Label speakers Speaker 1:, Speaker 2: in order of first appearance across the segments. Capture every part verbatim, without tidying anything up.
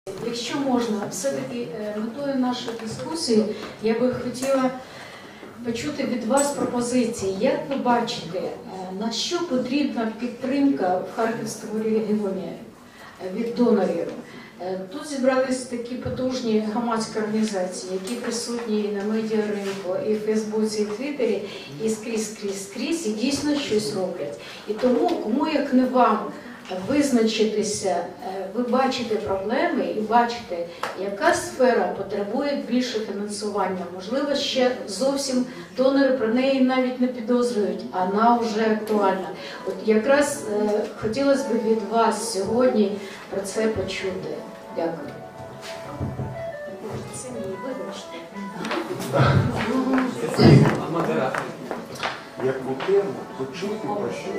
Speaker 1: Якщо можна, все-таки метою нашої дискусії я би хотіла почути від вас пропозиції. Як ви бачите, на що потрібна підтримка в Харківському регіоні від донорів? Тут зібрались такі потужні громадські організації, які присутні і на медіаринку, і в Фейсбуці, і в Твіттері, і скрізь, скрізь, скрізь, і дійсно щось роблять. І тому, кому як не вам визначитися, ви бачите проблеми і бачите, яка сфера потребує більше фінансування. Можливо, ще зовсім донори про неї навіть не підозрюють, а вона вже актуальна. От якраз е, хотілося б від вас сьогодні про це почути. Дякую. Це мені, вибачте.
Speaker 2: Яку тему почути про що?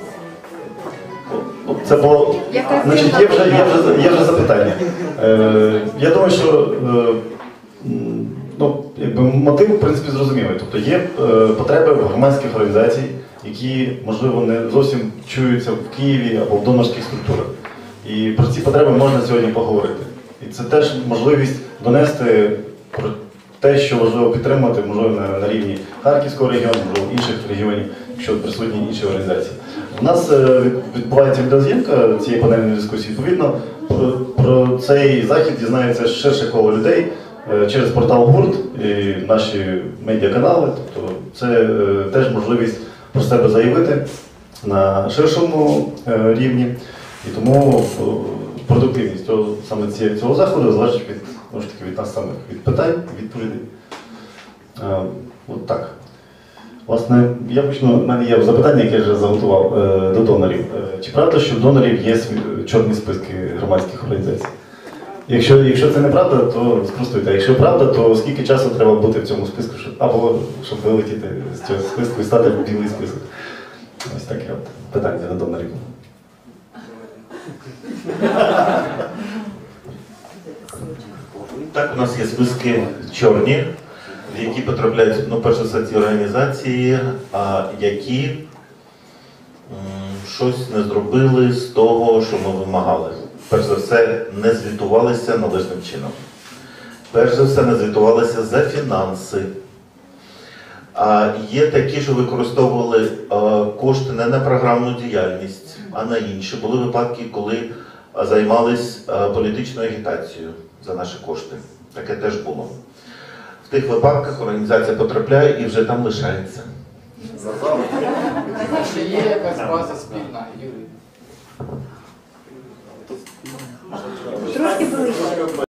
Speaker 3: Це було, значить, є вже, є вже, є вже запитання. Е, я думаю, що е, ну, якби мотив, в принципі, зрозумілий. Тобто є е, потреби громадських організацій, які, можливо, не зовсім чуються в Києві або в донорських структурах. І про ці потреби можна сьогодні поговорити. І це теж можливість донести про те, що важливо підтримати, можливо, на, на рівні Харківського регіону, можливо, інших регіонів, якщо присутні інші організації. У нас відбувається відеозйомка цієї панельної дискусії. Відповідно, про, про цей захід дізнається ширше коло людей через портал Гурт і наші медіаканали. Тобто це теж можливість про себе заявити на ширшому рівні. І тому продуктивність цього, саме цього заходу залежить від, ну, ж таки, від нас самих, від питань і відповідей. От так. Власне, я почну, в мене є запитання, яке я вже заготував е, до донорів. Е, чи правда, що в донорів є чорні списки громадських організацій? Якщо, якщо це неправда, то спростуйте. Якщо правда, то скільки часу треба бути в цьому списку, щоб, або щоб вилетіти з цього списку і стати в білий список? Ось таке от питання до донорів.
Speaker 4: Так, у нас є списки чорні, в які потрапляють, ну, перш за все, ті організації, а, які м, щось не зробили з того, що ми вимагали. Перш за все, не звітувалися належним чином. Перш за все, не звітувалися за фінанси. А є такі, що використовували а, кошти не на програмну діяльність, а на інші. Були випадки, коли а, займались а, політичною агітацією за наші кошти. Таке теж було. В тих випадках організація потрапляє і вже там лишається.
Speaker 5: Чи є якась база спільна, Юрій?
Speaker 6: Трошки ближче.